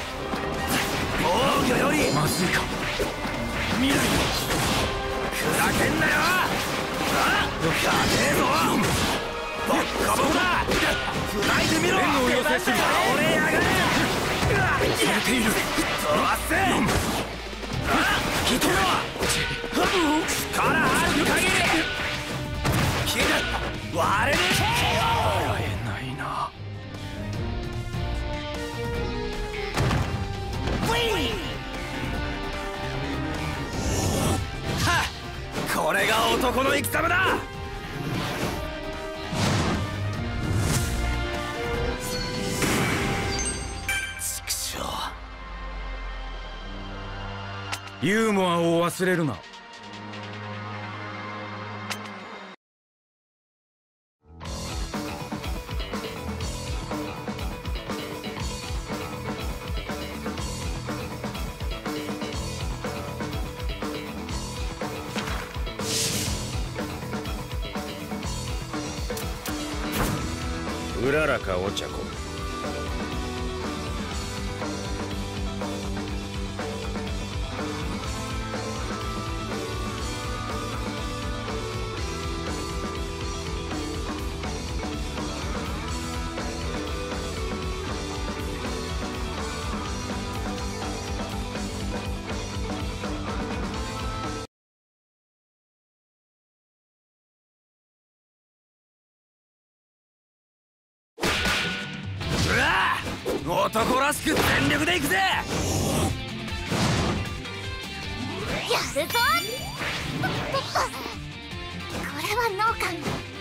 防御よりまずいか未来を砕けんなよ。あっやべえぞ。ボッコボコだ。砕いてみろ。 援護を要請する倒れやがれ。 されている飛ばせ。あっ引けろ。力ある限り切る。割れね笑えないなこれが男の生き様だ。畜生。 ユーモアを忘れるなうららかお茶子。 男らしく全力でいくぜ。 やるぞ。これは脳幹。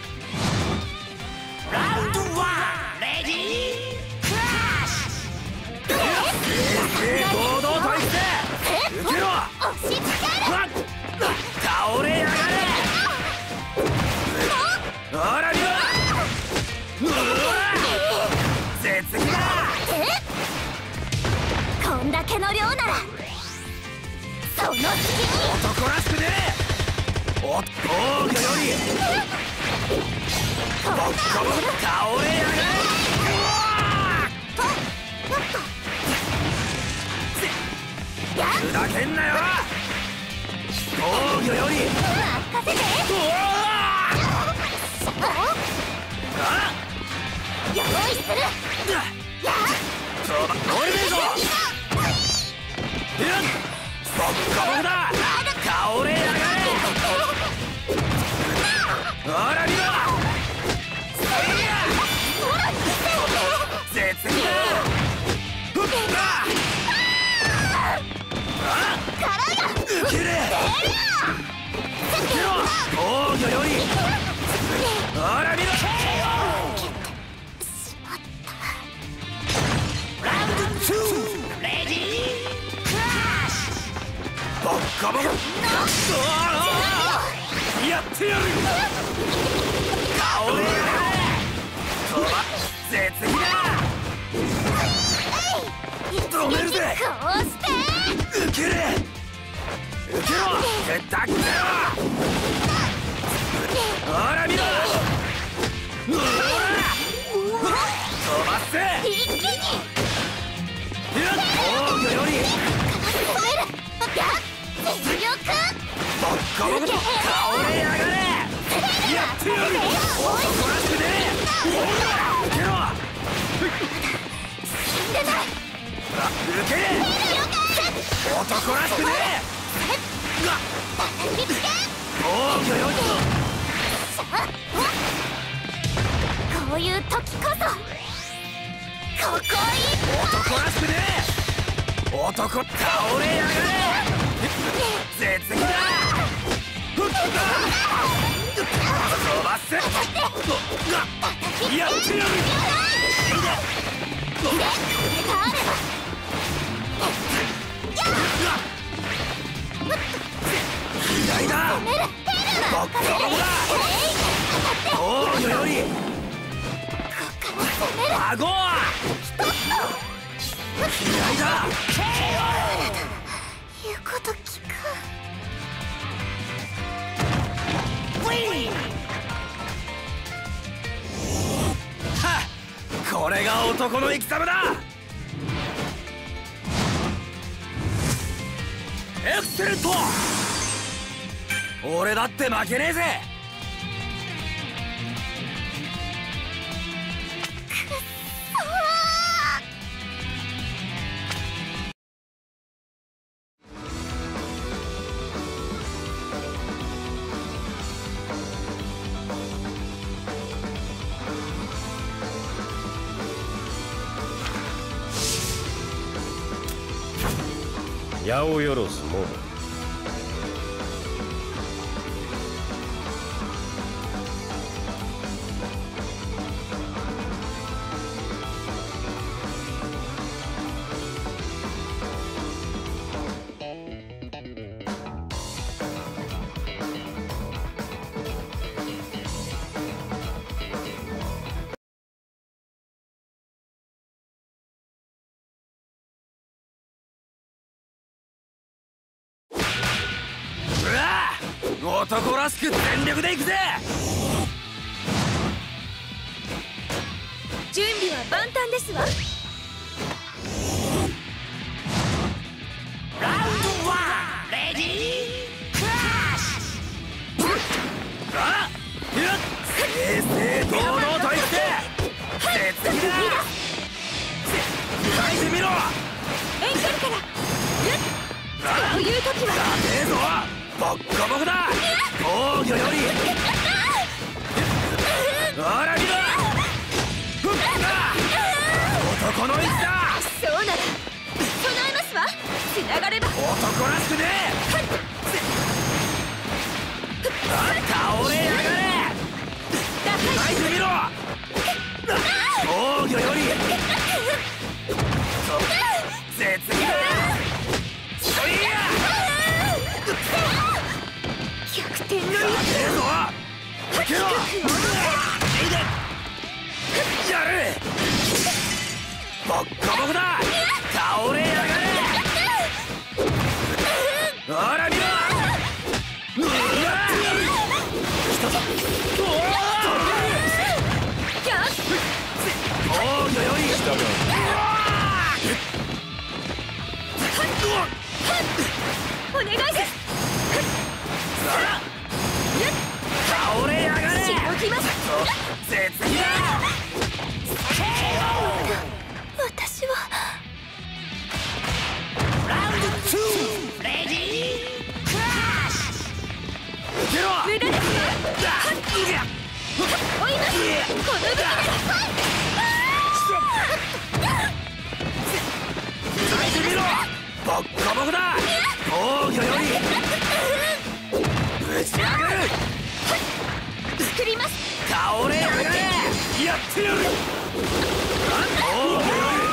ラウンド1レディークラッシュ。堂々といくぜ。受けろ。 押し付ける。 倒れやがれ。ほら見ろ。絶技だ。 こんだけの量ならその隙に男らしくね。防御よりボッコボコ倒れやがれ。砕けんなよ。 防御より任せて。用意する。やそうだ乗れねえぞ。ボッコボコだ。倒れやがれ。ほら見ろ。絶妙だ。受けれ。受けろ。防御よりほら見ろ。ラウンド2レディークラッシュ。ボッコボコやってやる。倒れやがれ。絶妙だ。止めるぜ。 こうして受けれ。受けろ。たっけろ。ほら見ろ。飛ばせ。 一気に防御より止める。実力ボッコボコと倒れやがれ。やってやる。男らしくねえ。受けろ。 死んでない。 受けれ。男らしくねえ。防御よりこういう時こそここい男らしくねえ。男倒れやがれ。絶妙だ。飛ばせ。やってやる。 これがあれば左だ。ボッコボコだ。防御より顎は左だ。 言うこと聞く。 はっ、これが男の戦だ。エクセレント。俺だって負けねえぜ。 八百万も男らしく全力でいくぜ。 準備は万端ですわ。 ラウンド1レディークラッシュ。あっ、正々堂々といって絶妙だ。書いてみろ。 エンケルからこういう時はやべえぞ。ボッコボコだ。防御よりほら見ろ。男の意志だ。 そうなら備えますわ。つながれば男らしくねえ。倒れやがれ。書いてみろ。防御より絶妙だ。そいや逆転のやべえぞ。受けろ。やる。ボッコボコだ。倒れやがれ。ほら見ろ。防御よりお願いです。 無駄ですわ。追います。この武器なら泣いてみろ。ボッコボコだ。防御よりぶち上げる。 作ります。 倒れやがれ。やってやる。防御より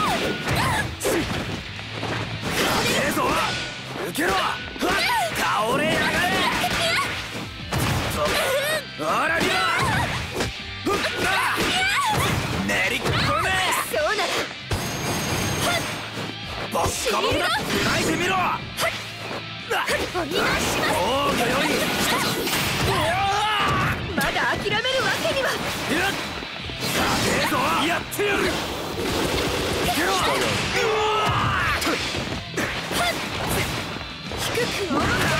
ええぞ。受けろ。倒れやがれ。ほら見ろ。練り込め。 そうならボッコボコだ。泣いてみろ。 お願いします。 防御よりまだ諦めるわけには。 ええぞ。やってやる。受けろ。 低くを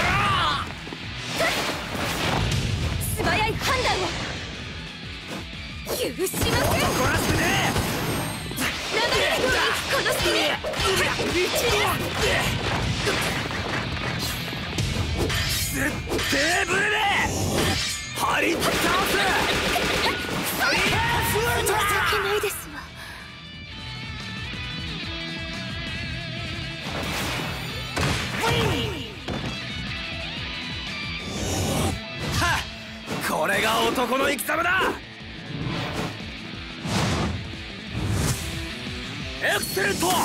素早い判断を許しません。 怒らせてね。 流れるようにこの隙に打ちテーブルで張り倒す。 情けないですわ。 これが男の戦場だ。エクセレント。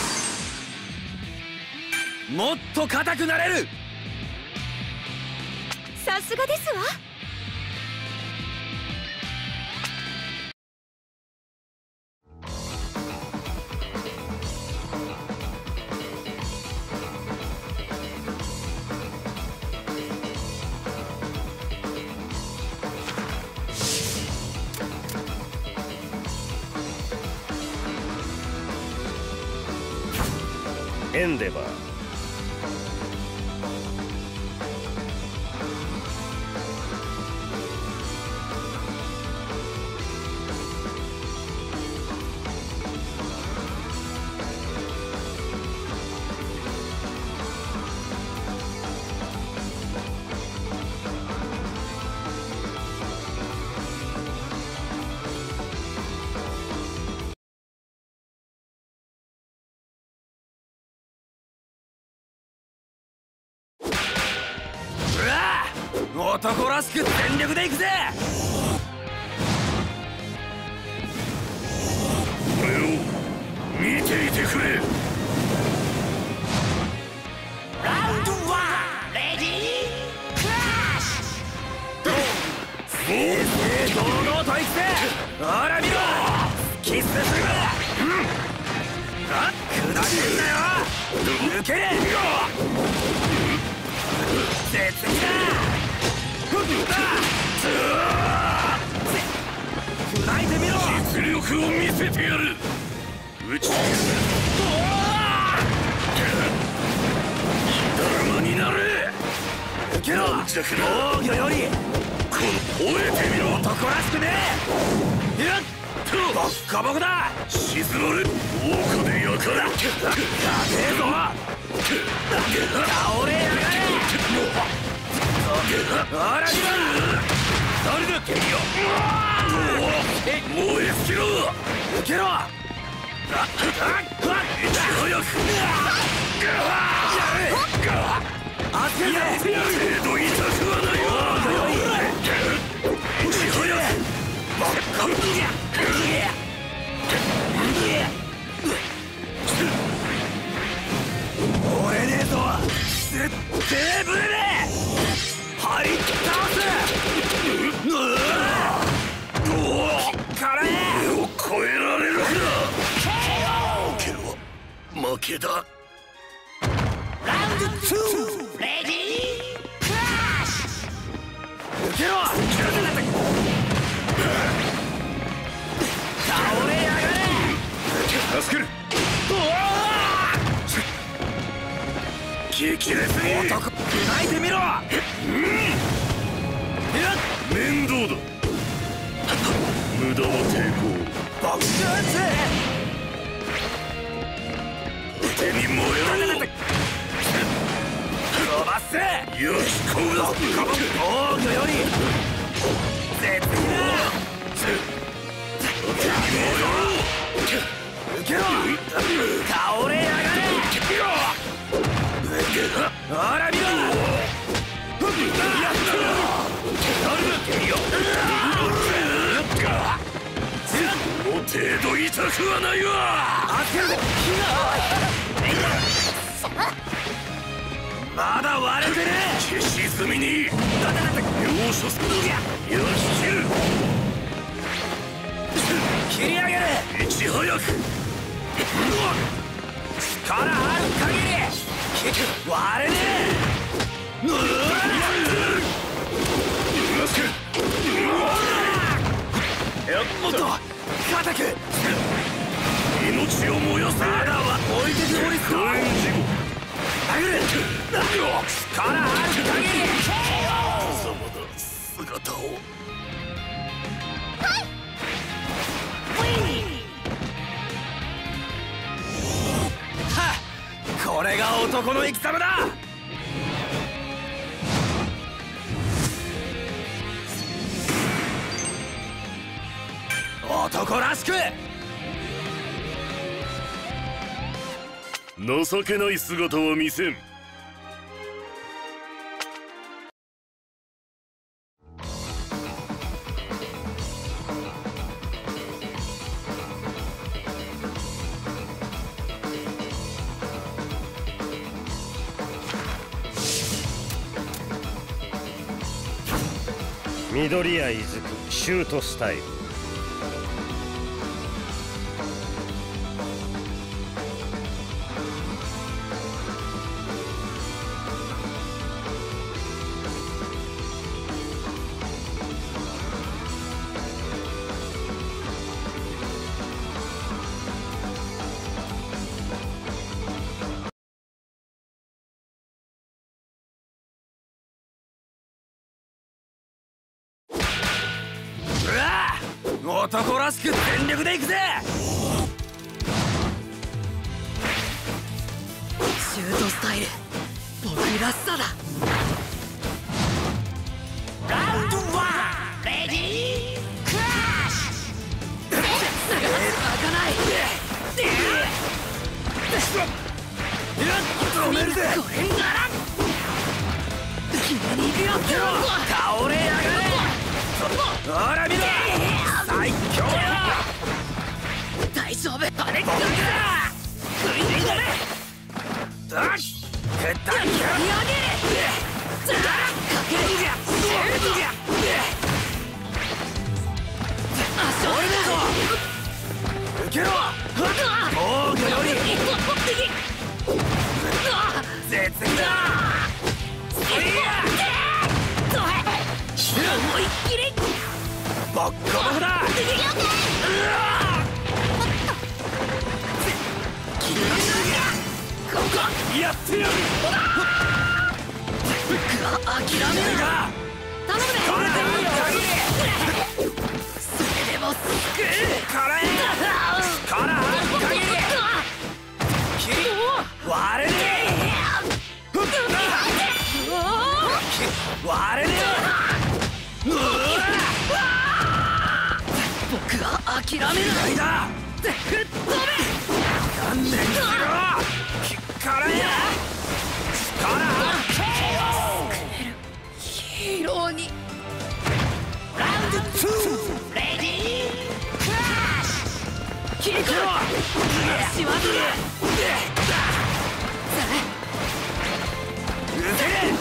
もっと硬くなれる。 さすがですわ。 エンデバー。 男らしく全力でいくぜ。 俺を見ていてくれ。 ラウンド1レディークラッシュ。堂々といくぜ。ほら見ろ。キスする。下りるんだよ。受けれ。絶妙だ。泣いてみろ。 実力を見せてやる。打ちだるまになれ。 受けろ。防御よりこの吠えてみろ。 男らしくねえ。やっとボッコボコだ。 沈まれ。豪華で焼かれ。 やべえぞ。倒れやがれ。ほら見ろ。誰だ君よ。 燃え尽きろ。 受けろ。 早く焦れ。 程度痛くはないわ。いち早くボッコボコ。追えねえぞ。テーブルで張り倒す。辛え。 を超えられるか。けど負けだ。 ラウンド2レディークラッシュ。受けろ。倒れやがれ。 助ける。激烈に男泣いてみろ。 面倒だ。無駄は抵抗。 爆発。 手に燃えろ。 飛ばせ。 よしこうだ。 防御より死にたくはないわ。 当てるぜ。まだ割れてね消し済みに要所する。よし切り上げる。 いち早く力ある限り割れねもっと固く命を燃やせ。 まだは置いてけぼりっすか。 火炎地獄あぐれ力ある限り貴様だ姿を。 これが男の戦だ。男らしく。 情けない姿は見せん。 緑谷いずくシュートスタイル。 男らしく全力でいくぜ。 シュートスタイル僕らしさだ。 ラウンド1レディークラッシュ。 開かない。 止めるぜ。 これなら君にビラッ倒れやがれ。ほら見ろ最強だ。 大丈夫。 僕だ。食いついてね。よし蹴った。 やり上げる。かける。 俺だぞ。受けろ。防御より絶技だ。 思いっきりボッコボコだ。やってやる。 諦めるな。頼むね。それでも救う。 辛い。力ある限り割れねえ。割れねえ。 僕は諦めない。 だ。 吹っ飛べ。 観念しろ。辛いや。力ある。 ヒーローに。 ラウンド2レディークラッシュ。 切り込む。足技で。 撃てれ。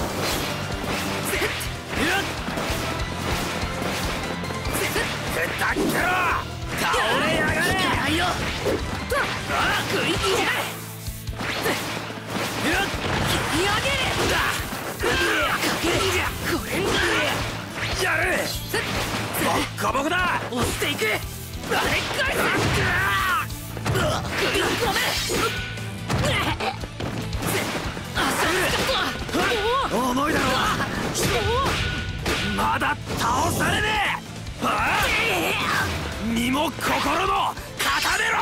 だっけろ。倒れやがれ。 いよ。食い切れ。切り上げる。かける。これがやる。ボッコボコだ。 押していく。あれかい。食い込め。 重いだろ。まだ倒されねえ。身も心も固めろ。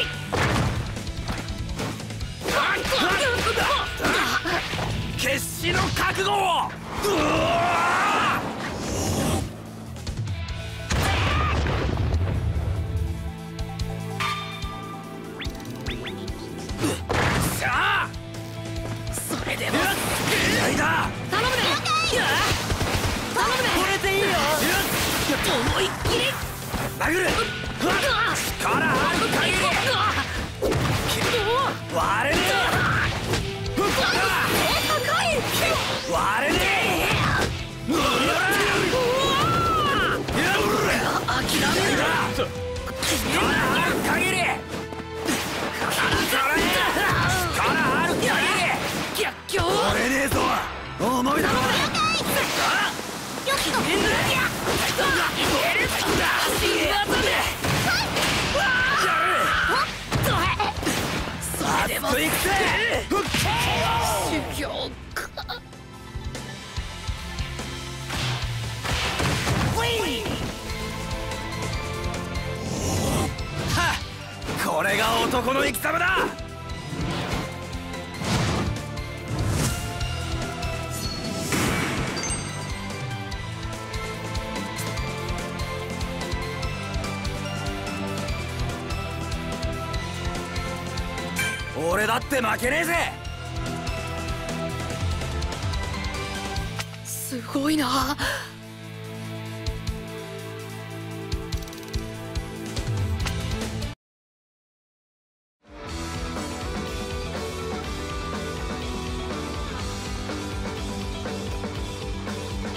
決死の覚悟を。さあそれでも試合だ。 頼むね。頼むね。これでいいよ。思いっきり殴る。 力ある限り割れねえ割れねえ諦めるな力ある限り力ある限り逆境折れねえぞ思いだろ修行か。 これが男の生き様だ。俺だって負けねえぜ。 すごいな。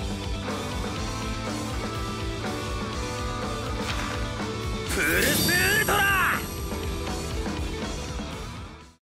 プルス